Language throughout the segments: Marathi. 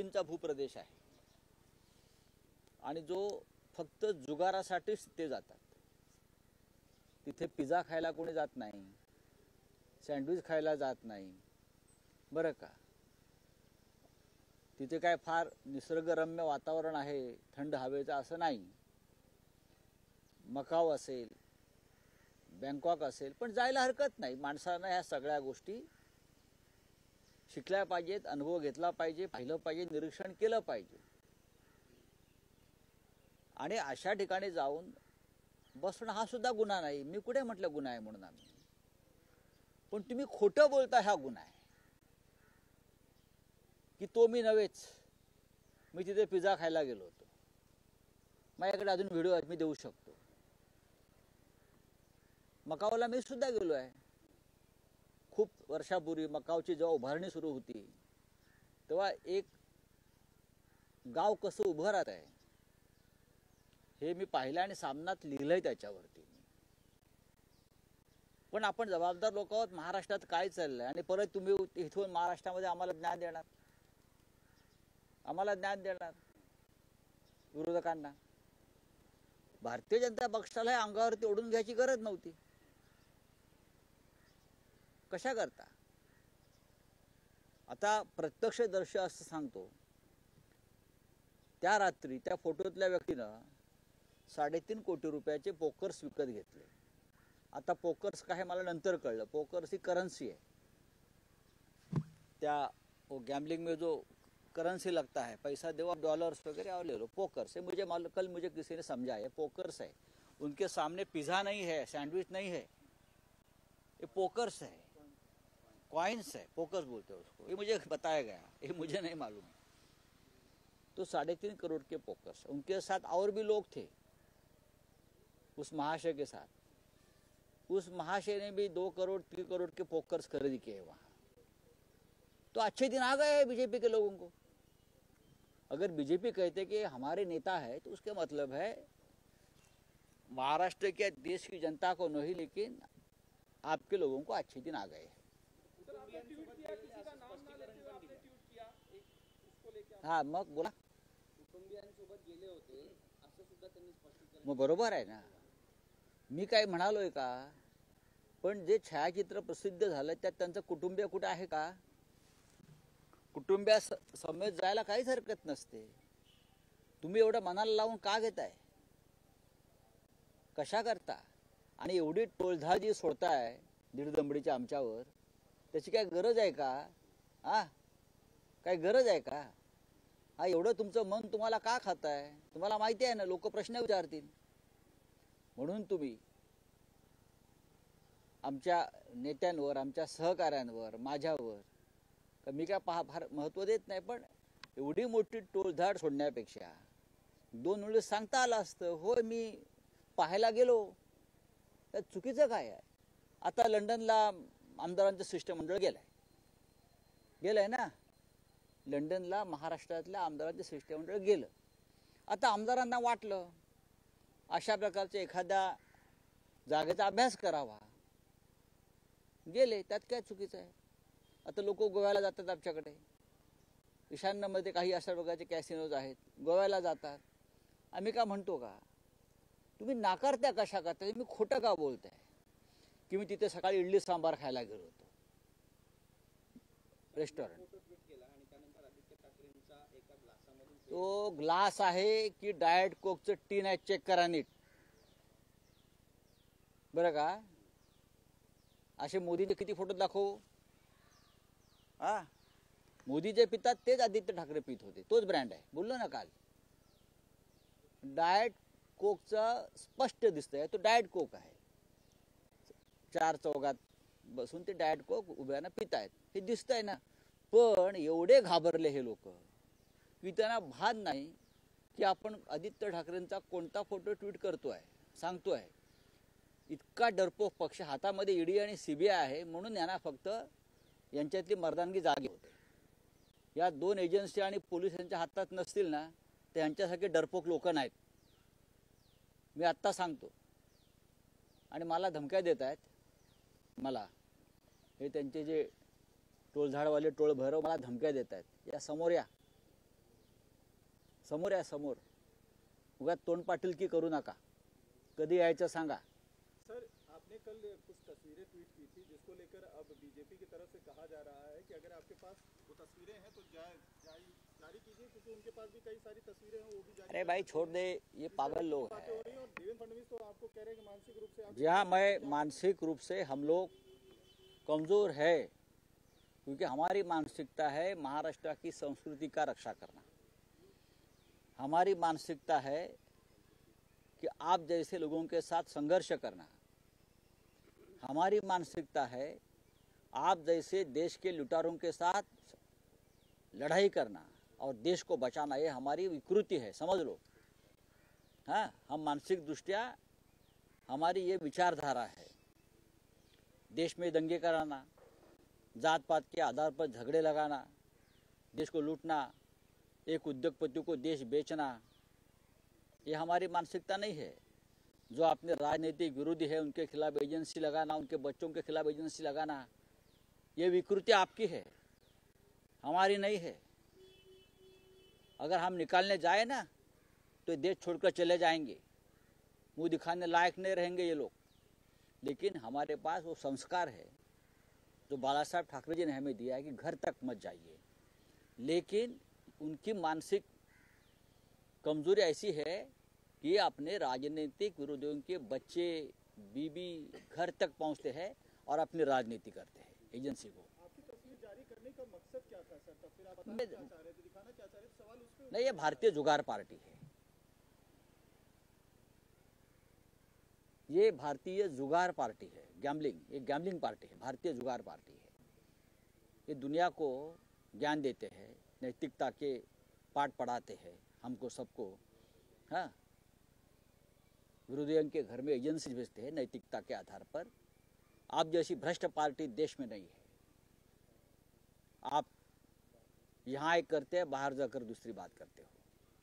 गोष्टींचा भूप्रदेश आहे आणि जो फक्त जुगारासाठीच ते जातात. तिथे पिझ्झा खायला कोणी जात नाही, सँडविच खायला जात नाही बरं का. तिथे काय फार निसर्गरम्य वातावरण आहे, थंड हवेचं असं नाही. मकाव असेल, बँकॉक असेल, पण जायला हरकत नाही. माणसानं ह्या सगळ्या गोष्टी शिकल्या पाहिजेत, अनुभव घेतला पाहिजे, पाहिलं पाहिजे, निरीक्षण केलं पाहिजे. आणि अशा ठिकाणी जाऊन बसणं हा सुद्धा गुन्हा नाही. मी कुठे म्हटलं गुन्हा आहे म्हणून आम्ही, पण तुम्ही खोटं बोलता हा गुन्हा आहे. की तो मी नव्हेच, मी तिथे पिझ्झा खायला गेलो होतो, माझ्याकडे अजून व्हिडिओ आहेत, मी देऊ शकतो. मकावला मी सुद्धा गेलो आहे. खूप वर्षापूर्वी मकावची जेव्हा उभारणी सुरू होती तेव्हा एक गाव कसं उभं राहत आहे हे मी पाहिलं आणि सामनात लिहिलंय त्याच्यावरती. पण आपण जबाबदार लोक आहोत. महाराष्ट्रात काय चाललंय आणि परत तुम्ही इथून महाराष्ट्रामध्ये आम्हाला ज्ञान देणार, आम्हाला ज्ञान देणार विरोधकांना. भारतीय जनता पक्षाला अंगावरती ओढून घ्यायची गरज नव्हती. कशा करता? आता प्रत्यक्षदर्शी असं सांगतो, त्या रात्री त्या फोटोतल्या व्यक्तीनं 3.5 कोटी रुपयाचे पोकर्स विकत घेतले. आता पोकर्स काय मला नंतर कळलं, पोकर्स ही करन्सी है. त्या गैम्बलिंग में जो करन्सी लगता है, पैसा दो आप डॉलर्स वगैरह और ले लो, पोकर्स है. कल मुझे किसी ने समझाया पोकर्स है. उनके सामने पिज़्ज़ा नहीं है, सैंडविच नहीं है, ये पोकर्स है, कॉइन्स है, पोकर्स बोलते हैं उसको. ये मुझे बताया गया, ये मुझे नहीं मालूम. तो 3.5 करोड़ के पोकर्स. उनके साथ और भी लोग थे उस महाशय के साथ. उस महाशय ने भी 2 करोड़ 3 करोड़ के पोकर्स खरीदी किए वहां. तो अच्छे दिन आ गए बीजेपी के लोगों को. अगर बीजेपी कहते कि हमारे नेता है तो उसके मतलब है महाराष्ट्र के देश की जनता को नहीं, लेकिन आपके लोगों को अच्छे दिन आ गए. हाँ मग बोला. मग बरोबर आहे ना. मी काय म्हणालोय का? पण जे छायाचित्र प्रसिद्ध झालं त्यात त्यांचं कुटुंबीय कुठे आहे का? कुटुंबिया समेत जायला काहीच हरकत नसते. तुम्ही एवढं मनाला लावून का घेताय? कशा करता? आणि एवढी टोळधाड जी सोडताय दीडदंबडीच्या आमच्यावर, त्याची काय गरज आहे का? काय गरज आहे का? एवढं तुमचं मन तुम्हाला का खाताय? तुम्हाला माहिती आहे ना, लोक प्रश्न विचारतील. म्हणून तुम्ही आमच्या नेत्यांवर, आमच्या सहकाऱ्यांवर, माझ्यावर, मी काय फार महत्त्व देत नाही, पण एवढी मोठी टोळधाड सोडण्यापेक्षा 2 वेळेस सांगता आलं असतं, होय मी पाहायला गेलो. त्यात चुकीचं काय आहे? आता लंडनला आमदारांचं शिष्टमंडळ गेलंय ना. लंडनला महाराष्ट्रातल्या आमदारांचं शिष्टमंडळ गेलं. आता आमदारांना वाटलं अशा प्रकारच्या एखाद्या जागेचा अभ्यास करावा, गेले. त्यात काय चुकीचं आहे? आता लोक गोव्याला जातात, आमच्याकडे ईशान्येमध्ये काही अशा प्रकारचे कॅसिनोज आहेत, गोव्याला जातात. आम्ही का म्हणतो का? तुम्ही नाकारत्या कशा करता? तुम्ही खोटं का बोलताय की मी तिथे सकाळी इडली सांबार खायला गेलो होतो रेस्टॉरंट? तो ग्लास आहे की डाएट कोकचं टीन आहे, चेक करा नीट बरं का. असे मोदीचे किती फोटो दाखवू? मोदी जे पितात तेच आदित्य ठाकरे पित होते, तोच ब्रँड आहे. बोललो ना काल. डाएट कोकचा स्पष्ट दिसतंय, तो डाएट कोक आहे. 4 चौघात बसून ते डाएट कोक उभ्यानं पितायत, हे दिसतंय ना. पण एवढे घाबरले हे लोक की त्यांना भान नाही की आपण आदित्य ठाकरेंचा कोणता फोटो ट्विट करतोय, सांगतोय. इतका डरपोक पक्ष, हातामध्ये ईडी आणि सीबीआय आहे, म्हणून यांना फक्त यांच्यातली मर्दानगी जागी होते. या 2 एजन्सी आणि पोलीस यांच्या हातात नसतील ना, तर यांच्यासारखे डरपोक लोक नाहीत. मी आत्ता सांगतो. आणि मला धमक्या देत आहेत. मला हे त्यांचे जे टोळझाडवाले टोळ भैरव मला धमक्या देत आहेत. या समोर या, समोर या समोर उगाच तोंडपाटीलकी करू नका. कधी यायचं सांगा. सर, आपने कल कुछ तस्वीरें ट्वीट की थी जिसको लेकर अब बीजेपी की तरफ से कहा जा रहा है कि अगर आपके पास वो तस्वीरें हैं तो जारी कीजिए, क्योंकि उनके पास भी कई सारी तस्वीरें हैं, वो भी जारी. अरे भाई छोड़ दे, ये पागल लोग हैं. हो रही है और देवेंद्र फडणवीस तो आपको कह रहे हैं कि मानसिक रूप से आप. जी हाँ, मैं मानसिक रूप से हम लोग कमज़ोर है, क्योंकि हमारी मानसिकता है महाराष्ट्र की संस्कृति का रक्षा करना. हमारी मानसिकता है कि आप जैसे लोगों के साथ संघर्ष करना. हमारी मानसिकता है आप जैसे देश के लुटारों के साथ लड़ाई करना और देश को बचाना. ये हमारी विकृति है, समझ लो. हाँ, हम मानसिक दृष्टिया हमारी ये विचारधारा है. देश में दंगे कराना, जात पात के आधार पर झगड़े लगाना, देश को लूटना, एक उद्योगपति को देश बेचना, ये हमारी मानसिकता नहीं है. जो अपने राजनीतिक विरोधी है उनके खिलाफ एजेंसी लगाना, उनके बच्चों के खिलाफ एजेंसी लगाना, ये विकृति आपकी है, हमारी नहीं है. अगर हम निकालने जाए ना तो देश छोड़कर चले जाएंगे, मुंह दिखाने लायक नहीं रहेंगे ये लोग. लेकिन हमारे पास वो संस्कार है जो बाला साहब ठाकरे जी ने हमें दिया है कि घर तक मत जाइए. लेकिन उनकी मानसिक कमजोरी ऐसी है कि अपने राजनीतिक विरोधियों के बच्चे बीबी घर तक पहुंचते हैं और अपनी राजनीति करते हैं एजेंसी को. आपकी तस्वीर जारी करने का मकसद क्या था सर? तस्वीर आप बताना क्या चाह रहे थे, दिखाना क्या चाह रहे थे? सवाल उस पे नहीं, ये भारतीय जुगार पार्टी है. ये भारतीय जुगार पार्टी है. गैम्बलिंग, ये गैम्बलिंग पार्टी है, भारतीय जुगार पार्टी है. ये दुनिया को ज्ञान देते हैं, नैतिकता के पाठ पढ़ाते हैं हमको सबको. हाँ, विरोधियों के घर में एजेंसी भेजते हैं नैतिकता के आधार पर. आप जैसी भ्रष्ट पार्टी देश में नहीं है. आप यहाँ एक करते हैं, बाहर जाकर दूसरी बात करते हो.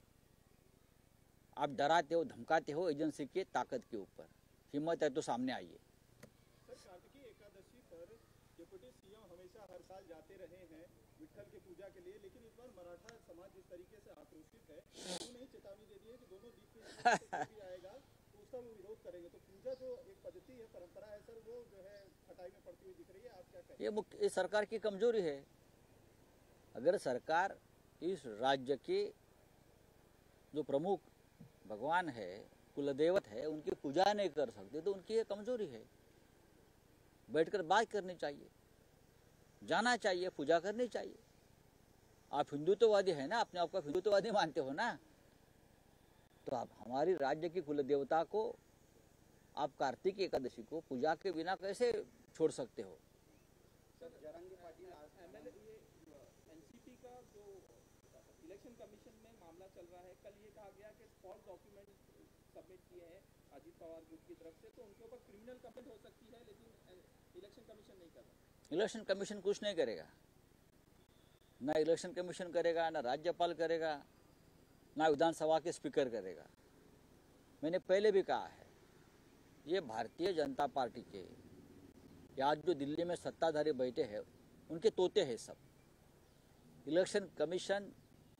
आप डराते हो, धमकाते हो एजेंसी की ताकत के ऊपर. हिम्मत है तो सामने आइए. सर, कार्तिकी एकादशी पर डिप्टी सीएम हमेशा हर साल जाते रहे हैं विट्ठल की पूजा के लिए, लेकिन इस बार मराठा समाज जिस तरीके से आक्रोशित है, क्यों नहीं चेतावनी दे दी है कि दोनों दीप के भी आएगा तो उसका वो विरोध करेंगे? तो पूजा जो एक पद्धति है, परंपरा है सर, वो जो है खटाई में पड़ती हुई दिख रही है. आप क्या कहें? ये सरकार की कमजोरी है. अगर सरकार इस राज्य के जो प्रमुख भगवान है, कुलदेवत है, उनकी पूजा नहीं कर सकते तो उनकी ये कमजोरी है. बैठकर बात करनी चाहिए, जाना चाहिए, पूजा करनी चाहिए. आप हिंदुत्ववादी है ना, अपने आप को हिंदुत्ववादी मानते हो ना, तो आप हमारी राज्य की कुलदेवता को आप कार्तिक एकादशी को पूजा के बिना कैसे छोड़ सकते हो? जरंगी पाटिल एनसीपी का जो इलेक्शन कमीशन में मामला चल रहा है, कल ये कहा गया कि फॉल्स डॉक्यूमेंट सबमिट किए हैं अजीत पवार ग्रुप की तरफ से, तो उनके ऊपर क्रिमिनल कंप्लेंट हो सकती है, लेकिन इलेक्शन कमीशन नहीं कर रहा. इलेक्शन कमीशन कुछ नहीं करेगा. ना इलेक्शन कमीशन करेगा, ना राज्यपाल करेगा, ना विधानसभा के स्पीकर करेगा. मैंने पहले भी कहा है, ये भारतीय जनता पार्टी के आज जो दिल्ली में सत्ताधारी बैठे हैं उनके तोते हैं सब. इलेक्शन कमीशन,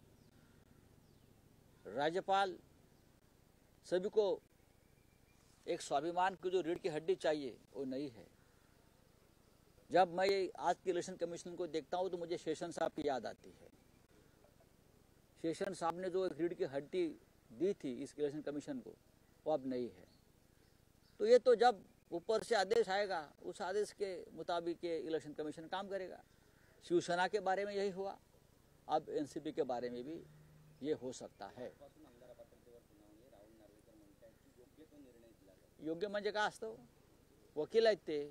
राज्यपाल, सभी को एक स्वाभिमान की जो रीढ़ की हड्डी चाहिए वो नहीं है. जब मैं आज के इलेक्शन कमीशन को देखता हूँ तो मुझे शेषन साहब की याद आती है. शेषन साहब ने जो एक रीढ़ की हड्डी दी थी इस इलेक्शन कमीशन को, वो अब नहीं है. तो ये तो जब ऊपर से आदेश आएगा उस आदेश के मुताबिक ये इलेक्शन कमीशन काम करेगा. शिवसेना के बारे में यही हुआ, अब एनसीपी के बारे में भी ये हो सकता है. योग्य म्हणजे काय असतं? वकील आहेत ते.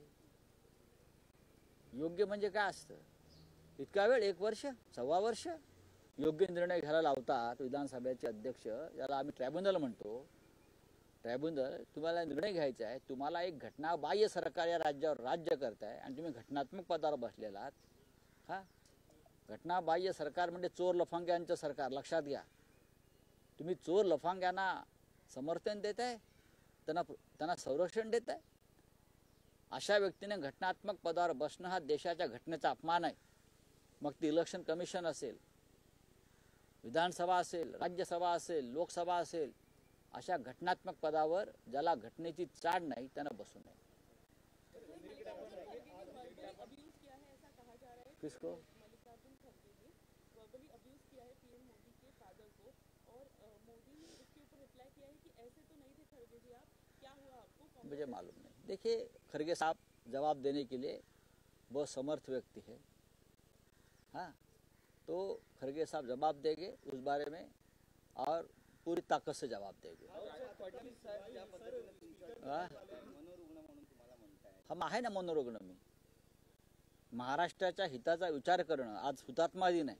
योग्य म्हणजे काय असतं? इतका वेळ, 1 वर्ष, 1.25 वर्ष योग्य निर्णय घ्यायला लावतात विधानसभेचे अध्यक्ष, ज्याला आम्ही ट्रायब्युनल म्हणतो. ट्रायब्युनल, तुम्हाला निर्णय घ्यायचा आहे, तुम्हाला एक घटनाबाह्य सरकार या राज्यावर राज्य करताय आणि तुम्ही घटनात्मक पदावर बसलेला आहात. हा, घटनाबाह्य सरकार म्हणजे चोर लफंग्यांचं सरकार. लक्षात घ्या, तुम्ही चोर लफंग्यांना समर्थन देत आहे, त्यांना संरक्षण देत आहे. अशा व्यक्तीने घटनात्मक पदावर बसणं हा देशाच्या घटनेचा अपमान आहे. मग ते इलेक्शन कमिशन असेल, विधानसभा असेल, राज्यसभा असेल, लोकसभा असेल, अशा घटनात्मक पदावर ज्याला घटनेची चाड नाही त्यानं बसू नये. किसको? मल्लिकार्जुन खड़गे ने वर्बली अब्यूज किया है पीएम मोदी के फादर को और मोदी ने उसके ऊपर रिप्लाई किया है कि ऐसे तो नहीं थे खड़गे जी आप, क्या हुआ आपको? मुझे मालूम नहीं. देखिए, खड़गे साहब जवाब देने के लिए बहुत समर्थ व्यक्ति है. हाँ, तो खड़गे साहब जवाब देंगे उस बारे में और पूरी ताकद से जवाब देंगे. हम आहे ना मनोरुग्ण. मी महाराष्ट्राच्या हिताचा विचार करणं. आज हुतात्मा दिन आहे.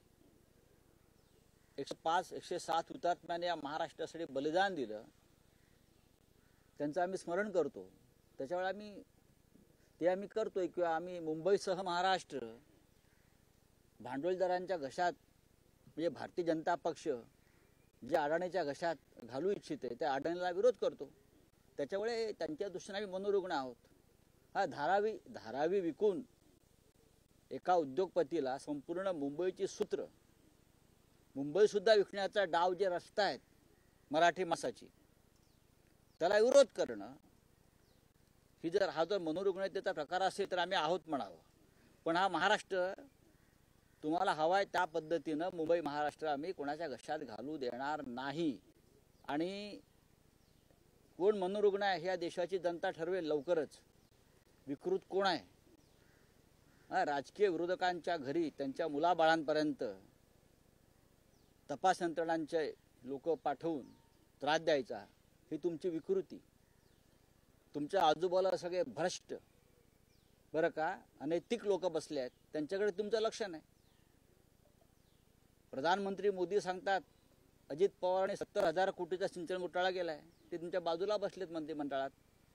105 107 हुतात्म्याने या महाराष्ट्रासाठी बलिदान दिलं. त्यांचं आम्ही स्मरण करतो. त्याच्यावेळी आम्ही करतोय किंवा आम्ही मुंबईसह महाराष्ट्र भांडवलदारांच्या घशात म्हणजे भारतीय जनता पक्ष जे अडाणीच्या घशात घालू इच्छिते त्या अडाणीला विरोध करतो. त्याच्यामुळे त्यांच्या दृष्टीने आम्ही मनोरुग्ण आहोत. हा धारावी विकून एका उद्योगपतीला संपूर्ण मुंबईची सूत्र, मुंबई सुद्धा विकण्याचा डाव जे रचतायत मराठी माणसाची, त्याला विरोध करणं हा जर मनोरुग्णतेचा प्रकार असेल तर आम्ही आहोत म्हणावं. पण हा महाराष्ट्र तुम्हाला हवाय त्या पद्धतीनं मुंबई महाराष्ट्र आम्ही कोणाच्या घशात घालू देणार नाही. आणि कोण मनोरुग्ण आहे ह्या देशाची जनता ठरवेल लवकरच. विकृत कोण आहे, राजकीय विरोधकांच्या घरी त्यांच्या मुलाबाळांपर्यंत तपास यंत्रणांचे लोक पाठवून त्रास द्यायचा, ही तुमची विकृती. तुमच्या आजूबाजूला सगळे भ्रष्ट बरं का अनैतिक लोक बसले आहेत, त्यांच्याकडे तुमचं लक्ष नाही. प्रधानमंत्री मोदी सांगतात अजित पवारांनी 70,000 कोटीचा सिंचन घोटाळा केलाय, ते तुमच्या बाजूला बसलेत मंत्रिमंडळात.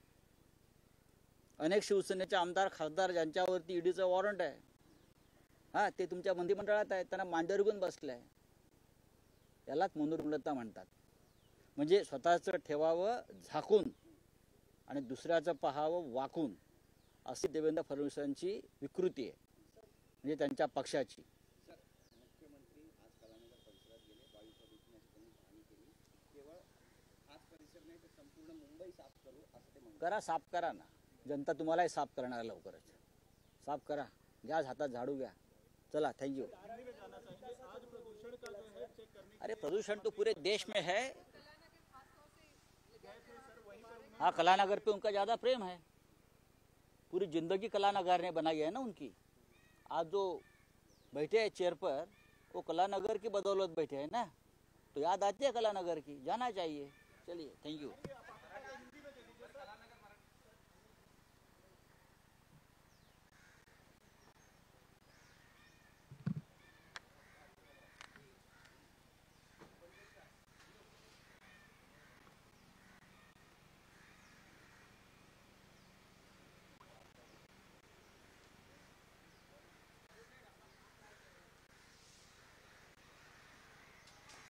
अनेक शिवसेनेचे आमदार खासदार ज्यांच्यावरती ईडीचं वॉरंट आहे, हा ते तुमच्या मंत्रिमंडळात आहेत, त्यांना मांडीवर घेऊन बसले. यालाच मनोरुग्णता म्हणतात. म्हणजे स्वतःचं ठेवावं झाकून आणि दुसऱ्याचं पाहावं वाकून, अशी देवेंद्र फडणवीसांची विकृती आहे, म्हणजे त्यांच्या पक्षाची. मुख्यमंत्री आज कलानगर परिसरात गेले. वायू प्रदूषणाची त्यांनी पाहणी केली. केवळ हाच परिसर नाही तर संपूर्ण मुंबई साफ करू असं ते म्हणतात. करा, साफ करा ना. जनता तुम्हालाही साफ करणार लवकरच. साफ करा, घ्या हातात झाडू घ्या. चला, थैंक यू. अरे प्रदूषण तो पूरे देश में है. हाँ, कलानगर पे उनका ज्यादा प्रेम है. पूरी जिंदगी कलानगर ने बनाई है ना उनकी. आज जो बैठे हैं चेयर पर, वो कलानगर की बदौलत बैठे हैं ना, तो याद आती है कलानगर की. जाना चाहिए. चलिए, थैंक यू.